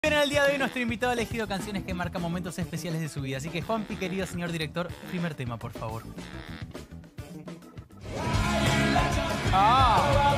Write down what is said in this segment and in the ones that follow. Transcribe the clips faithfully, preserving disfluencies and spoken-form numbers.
En el día de hoy nuestro invitado ha elegido canciones que marcan momentos especiales de su vida. Así que Juanpi, querido señor director, primer tema, por favor. ¡Ah!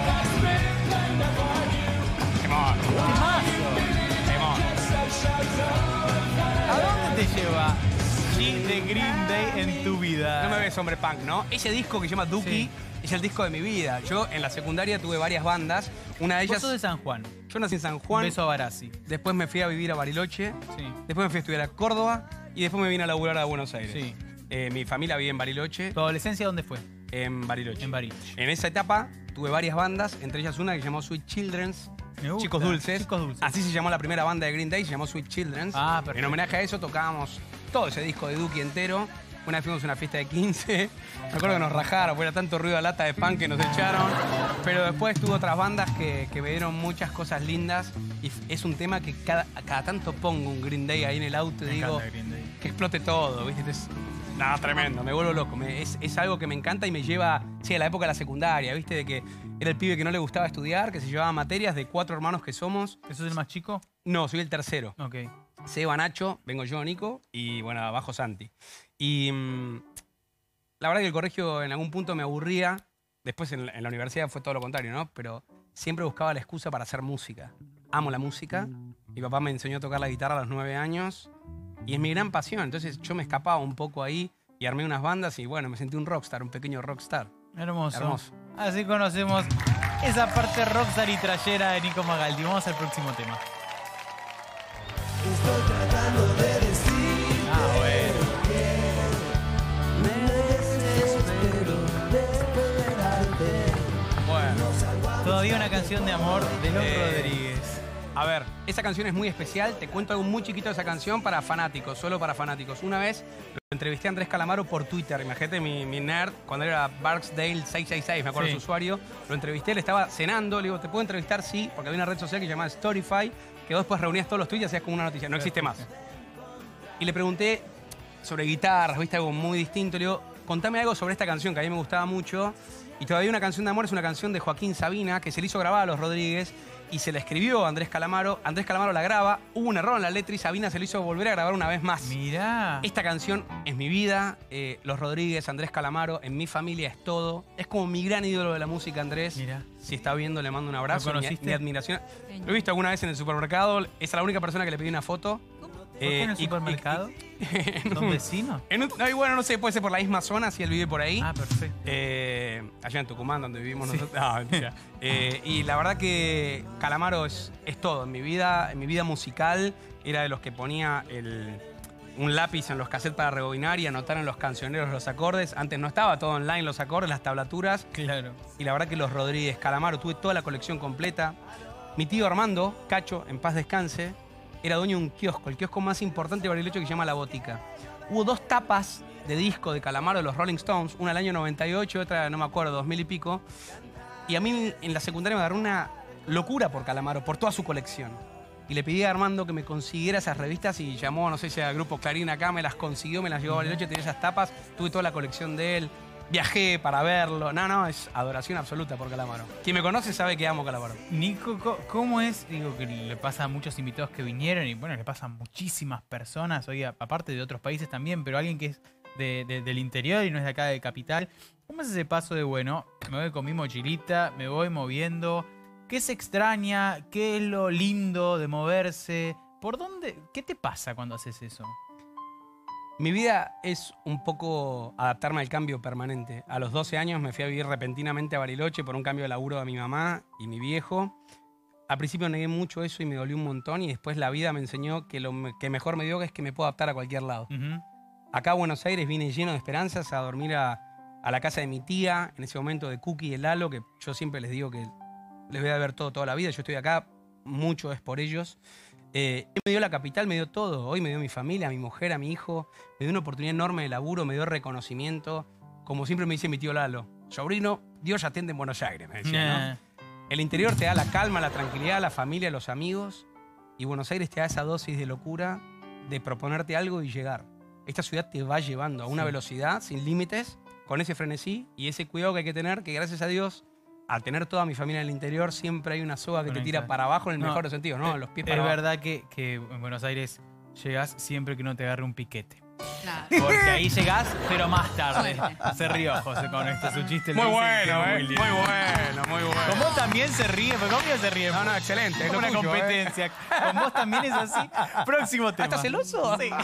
Temón. ¡Temazo! Temón. ¿A dónde te lleva She de Green Day en tu vida? No me ves hombre punk, ¿no? Ese disco que se llama Dookie Sí. es el disco de mi vida. Yo en la secundaria tuve varias bandas. Una de Vos ellas... sos de San Juan. Yo nací en San Un Juan. beso a Barassi. Después me fui a vivir a Bariloche. Sí. Después me fui a estudiar a Córdoba. Y después me vine a laburar a Buenos Aires. Sí. Eh, mi familia vive en Bariloche. ¿Tu adolescencia dónde fue? En Bariloche. En Bariloche. En esa etapa tuve varias bandas, entre ellas una que se llamó Sweet Children's. Me gusta. Chicos Dulces. Chicos Dulces. Así se llamó la primera banda de Green Day, se llamó Sweet Children's. Ah, perfecto. En homenaje a eso tocábamos todo ese disco de Dookie entero. Una vez fuimos a una fiesta de quince. Me acuerdo que nos rajaron, porque era tanto ruido a lata de pan que nos echaron. Pero después tuvo otras bandas que, que me dieron muchas cosas lindas. Y es un tema que cada, cada tanto pongo un Green Day ahí en el auto y Me digo encanta Green Day. que explote todo, ¿viste? Es, nada, tremendo, me vuelvo loco. Me- es, es algo que me encanta y me lleva, sí, a la época de la secundaria, ¿viste? De que era el pibe que no le gustaba estudiar, que se llevaba materias de cuatro hermanos que somos. ¿Eso es el más chico? No, soy el tercero. Ok. Seba, Nacho, vengo yo, Nico, y bueno, abajo Santi. Y mm, la verdad que el colegio en algún punto me aburría. Después en la, en la universidad fue todo lo contrario, ¿no? Pero siempre buscaba la excusa para hacer música. Amo la música. Mi papá me enseñó a tocar la guitarra a los nueve años. Y es mi gran pasión. Entonces yo me escapaba un poco ahí y armé unas bandas y bueno, me sentí un rockstar, un pequeño rockstar. Hermoso. Hermoso. Así conocemos esa parte rockstar y trayera de Nico Magaldi. Vamos al próximo tema. Estoy tratando de decir Ah, bueno. me desespero de esperarte. Bueno. Todavía una canción de amor de Los Eh, Rodríguez. A ver, esa canción es muy especial. Te cuento algo muy chiquito de esa canción para fanáticos, solo para fanáticos. Una vez lo entrevisté a Andrés Calamaro por Twitter. Imagínate mi, mi nerd, cuando era Barksdale seiscientos sesenta y seis, me acuerdo Sí. su usuario. Lo entrevisté, le estaba cenando. Le digo, ¿te puedo entrevistar? Sí, porque había una red social que se llamaba Storyfy, que vos después reunías todos los tweets y hacías como una noticia. No existe más. Y le pregunté sobre guitarras, viste, algo muy distinto. Le digo, contame algo sobre esta canción que a mí me gustaba mucho. Y todavía una canción de amor es una canción de Joaquín Sabina que se le hizo grabar a los Rodríguez y se la escribió a Andrés Calamaro. Andrés Calamaro la graba, hubo un error en la letra y Sabina se le hizo volver a grabar una vez más. Mirá. Esta canción es mi vida, eh, los Rodríguez, Andrés Calamaro, en mi familia es todo. Es como mi gran ídolo de la música, Andrés. Mirá. Si está viendo, le mando un abrazo. ¿Lo mi, conociste? mi admiración. Lo he visto alguna vez en el supermercado. Es la única persona que le pedí una foto. ¿Por qué en el y- y- supermercado? en ¿Son un- vecinos? en un- no, y bueno, no sé, puede ser por la misma zona, si él vive por ahí. Ah, perfecto. Eh, allá en Tucumán, donde vivimos Sí. nosotros. No, mentira. Eh, y la verdad que Calamaro es, es todo. En mi vida, en mi vida musical, era de los que ponía el, un lápiz en los cassettes para rebobinar y anotar en los cancioneros los acordes. Antes no estaba todo online, los acordes, las tablaturas. Claro. Y la verdad que los Rodríguez, Calamaro, tuve toda la colección completa. Mi tío Armando, Cacho, en paz descanse, era dueño de un kiosco, el kiosco más importante de Bariloche que se llama La Botica. Hubo dos tapas de disco de Calamaro de los Rolling Stones, una del año noventa y ocho y otra, no me acuerdo, dos mil y pico. Y a mí en la secundaria me agarró una locura por Calamaro, por toda su colección. Y le pedí a Armando que me consiguiera esas revistas y llamó, no sé si al grupo Clarín acá, me las consiguió, me las llevó a Bariloche, tenía esas tapas, tuve toda la colección de él. Viajé para verlo. No, no, es adoración absoluta por Calamaro. Quien me conoce sabe que amo Calamaro. Nico, co- ¿cómo es? Digo que le pasa a muchos invitados que vinieron y bueno, le pasa a muchísimas personas, hoy a- aparte de otros países también, pero alguien que es de- de- del interior y no es de acá de capital. ¿Cómo es ese paso de, bueno, me voy con mi mochilita, me voy moviendo? ¿Qué se extraña? ¿Qué es lo lindo de moverse? ¿Por dónde? ¿Qué te pasa cuando haces eso? Mi vida es un poco adaptarme al cambio permanente. A los doce años me fui a vivir repentinamente a Bariloche por un cambio de laburo de mi mamá y mi viejo. Al principio negué mucho eso y me dolió un montón y después la vida me enseñó que lo me- que mejor me dio es que me puedo adaptar a cualquier lado. Ujú. Acá a Buenos Aires vine lleno de esperanzas a dormir a, a la casa de mi tía, en ese momento de Cookie y el Lalo, que yo siempre les digo que les voy a ver todo toda la vida. Yo estoy acá, mucho es por ellos. Eh, me dio la capital, me dio todo. Hoy me dio mi familia, a mi mujer, a mi hijo. Me dio una oportunidad enorme de laburo, me dio reconocimiento. Como siempre me dice mi tío Lalo, sobrino, Dios ya atiende en Buenos Aires, me decía, ¿no? El interior te da la calma, la tranquilidad, la familia, los amigos. Y Buenos Aires te da esa dosis de locura de proponerte algo y llegar. Esta ciudad te va llevando a una Sí. velocidad sin límites, con ese frenesí y ese cuidado que hay que tener, que gracias a Dios al tener toda mi familia en el interior, siempre hay una soga que te tira Conectar. para abajo en el No, mejor sentido, ¿no? Los pies Es para abajo. verdad que, que en Buenos Aires llegás siempre que no te agarre un piquete. Claro. Porque ahí llegás, pero más tarde. Se rió José con esto, su chiste. Muy lo hice, bueno, quedó eh. muy Muy lindo. bueno, muy bueno. Con vos también se ríe, pero conmigo se ríe. No, no, excelente, Es es como lo una tuyo, eh. competencia. Con vos también es así. Próximo tema. ¿Estás celoso? Sí.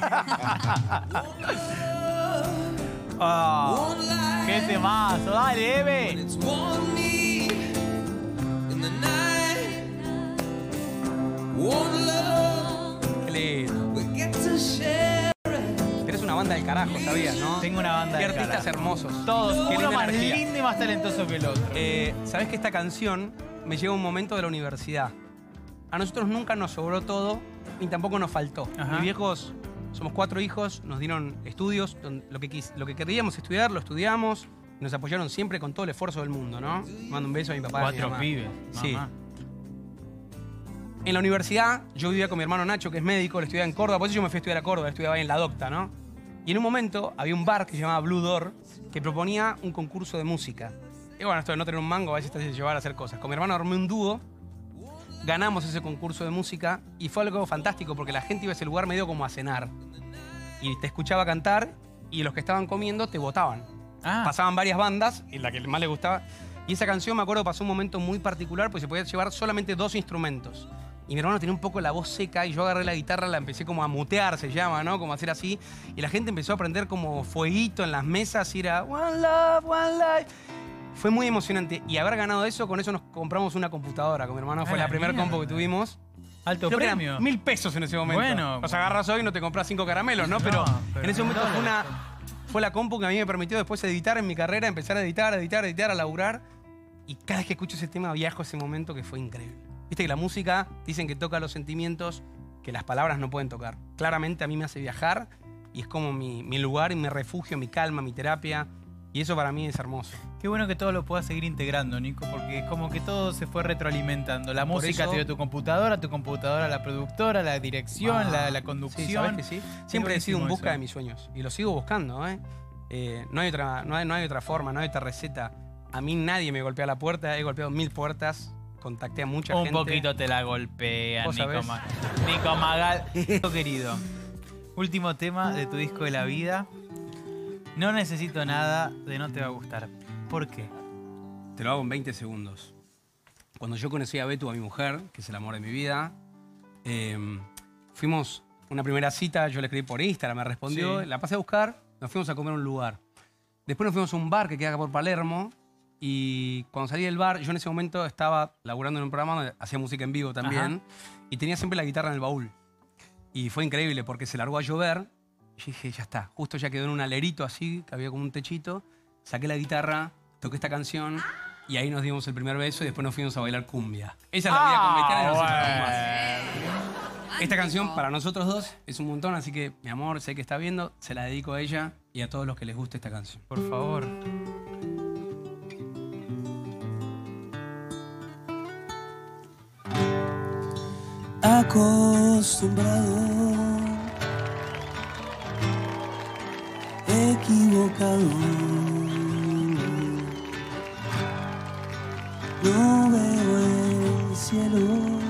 Ah, One life ¡Qué temazo! ¡Dale, when Eve! it's one need in the night. One love Qué lindo. we get to share it. Eres una banda del carajo, ¿sabías, no? Tengo una banda Qué de artistas carajo. hermosos. Todos, Qué uno linda más energía. lindo y más talentoso que el otro. Eh, ¿Sabés que esta canción me lleva a un momento de la universidad? A nosotros nunca nos sobró todo ni tampoco nos faltó. Ajá. Mis viejos, somos cuatro hijos, nos dieron estudios, don- lo que, quis- lo que queríamos estudiar, lo estudiamos, y nos apoyaron siempre con todo el esfuerzo del mundo, ¿no? Mando un beso a mi papá y a mi Cuatro mamá. pibes. Sí. mamá. En la universidad, yo vivía con mi hermano Nacho, que es médico, le estudiaba en Córdoba, por eso yo me fui a estudiar a Córdoba, estudiaba ahí en La Docta, ¿no? Y en un momento había un bar que se llamaba Blue Door, que proponía un concurso de música. Y bueno, esto de no tener un mango, a veces te hace llevar a hacer cosas. Con mi hermano armé un dúo, ganamos ese concurso de música y fue algo fantástico porque la gente iba a ese lugar medio como a cenar. Y te escuchaba cantar y los que estaban comiendo te votaban. Ah, Pasaban varias bandas y la que más les gustaba. Y esa canción, me acuerdo, pasó un momento muy particular porque se podía llevar solamente dos instrumentos. Y mi hermano tenía un poco la voz seca y yo agarré la guitarra, la empecé como a mutear, se llama, ¿no? Como a hacer así. Y la gente empezó a prender como fueguito en las mesas y era One Love, One Life. Fue muy emocionante. Y haber ganado eso, con eso nos compramos una computadora. Con mi hermano fue Ah, la la primera mierda. compu que tuvimos. alto Creo que eran premio. mil pesos en ese momento. Bueno. Los agarras hoy y no te compras cinco caramelos, ¿no? No, Pero, pero en ese momento no, fue, no. una, fue la compu que a mí me permitió después editar en mi carrera, empezar a editar, a editar, a editar, a laburar. Y cada vez que escucho ese tema viajo a ese momento que fue increíble. Viste que la música dicen que toca los sentimientos que las palabras no pueden tocar. Claramente a mí me hace viajar y es como mi, mi lugar y mi refugio, mi calma, mi terapia. Y eso para mí es hermoso. Qué bueno que todo lo puedas seguir integrando, Nico, porque como que todo se fue retroalimentando. La Por música eso- te dio tu computadora, tu computadora la productora, la dirección, Ah, la, la Sí, conducción. ¿sabes que sí? Siempre he sido un buenísimo busca eso. de mis sueños. Y lo sigo buscando, ¿eh? Eh, no, hay otra, no, hay, no hay otra forma, no hay otra receta. A mí nadie me golpea la puerta, he golpeado mil puertas, contacté a mucha Un gente. poquito te la golpea, ¿Vos Nico, sabés? Ma- Nico Magal. Nico querido. Último tema de tu disco de la vida. No necesito nada de No te va a gustar. ¿Por qué? Te lo hago en veinte segundos. Cuando yo conocí a Betu, a mi mujer, que es el amor de mi vida, eh, fuimos una primera cita, yo le escribí por Instagram, me respondió, Sí. la pasé a buscar, nos fuimos a comer a un lugar. Después nos fuimos a un bar que queda acá por Palermo y cuando salí del bar, yo en ese momento estaba laburando en un programa donde hacía música en vivo también y tenía siempre la guitarra en el baúl. Y fue increíble porque se largó a llover y yo dije, ya está, justo ya quedó en un alerito así, que había como un techito, saqué la guitarra, toqué esta canción y ahí nos dimos el primer beso y después nos fuimos a bailar cumbia. Esa es la vida cometeada y no se separamos más. Esta canción para nosotros dos es un montón, así que mi amor, sé que está viendo, se la dedico a ella y a todos los que les guste esta canción. Por favor. Acostumbrado, equivocado, no veo el cielo.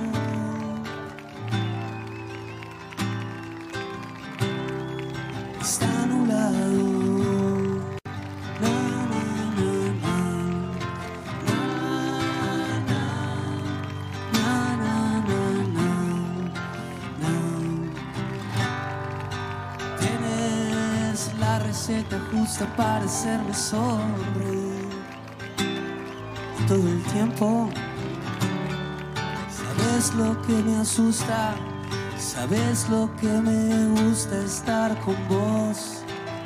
Está nublado. Na, na, na, na. Na, na, na, na, na. Tienes la receta justa para hacerme sonreír todo el tiempo. Sabes lo que me asusta, sabes lo que me gusta estar con vos.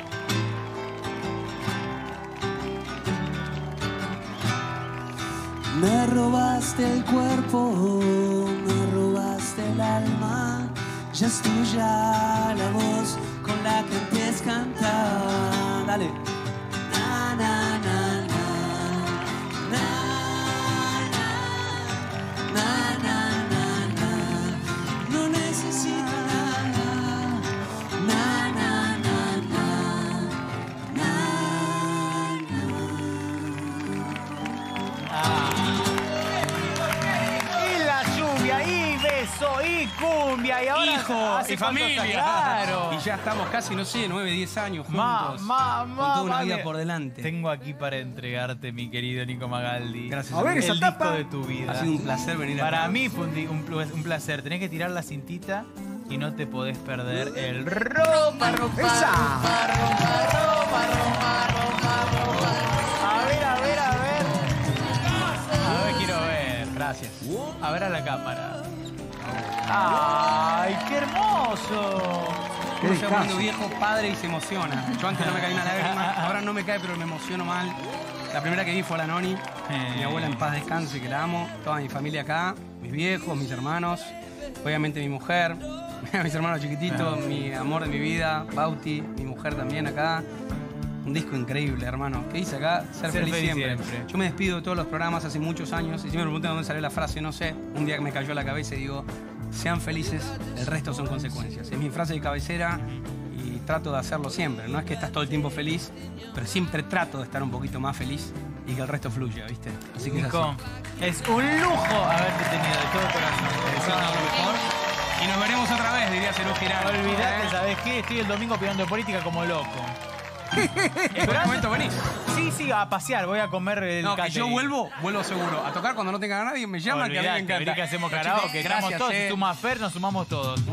Me robaste el cuerpo, me robaste el alma, ya es tuya la voz con la que empiezas a cantar. Dale. Na, na, na, na, na, na, na, na, na, na. No necesito nada. Na, na, na, na, na, na. Ah, cumbia y ahora Hijo hace y cuántos familia. años. Claro. Y ya estamos casi, no sé, nueve, diez años juntos. Ma, ma, con ma, toda una ma, vida me- por delante. Tengo aquí para entregarte, mi querido Nico Magaldi. Gracias. A ver, amigo. esa el tapa. disco de tu vida. Ha sido un placer venir acá. Para mí fue un, di- un pl- un placer. Tenés que tirar la cintita y no te podés perder el ropa, ropa, ¡Esa! ropa, ropa, ropa, ropa, ropa, ropa. A ver, a ver, a ver. A ver, quiero ver. Gracias. A ver a la cámara. ¡Ay, qué hermoso! Qué Uno se va poniendo discazo. viejo, padre y se emociona. Yo antes no me caía una lágrima, ahora no me cae, pero me emociono mal. La primera que vi fue a la Noni, Eh. mi abuela en paz descanse, que la amo, toda mi familia acá, mis viejos, mis hermanos, obviamente mi mujer, mis hermanos chiquititos, mi amor de mi vida, Bauti, mi mujer también acá. Un disco increíble, hermano. ¿Qué dice acá? Ser, Ser feliz, feliz siempre. siempre. Yo me despido de todos los programas hace muchos años y siempre me preguntan dónde salió la frase, no sé. Un día que me cayó a la cabeza y digo, sean felices, el resto son consecuencias. Es mi frase de cabecera y trato de hacerlo siempre. No es que estás todo el tiempo feliz, pero siempre trato de estar un poquito más feliz y que el resto fluya, ¿viste? Así que es Nico, así. es un lujo haberte tenido de todo corazón. Te deseo todo lo mejor. Y nos veremos otra vez, diría Cerú Girán. Olvidate, ¿Eh? ¿sabes qué? Estoy el domingo pidiendo política como loco. En cualquier momento venís. Sí, sí, a pasear, voy a comer el No, que yo catering. vuelvo, vuelvo seguro. A tocar cuando no tenga a nadie, me llaman, que a mí me Olvidate, encanta. vení que hacemos Los karaoke, chicos, estamos gracias, todos. eh. Si suma Fer, nos sumamos todos.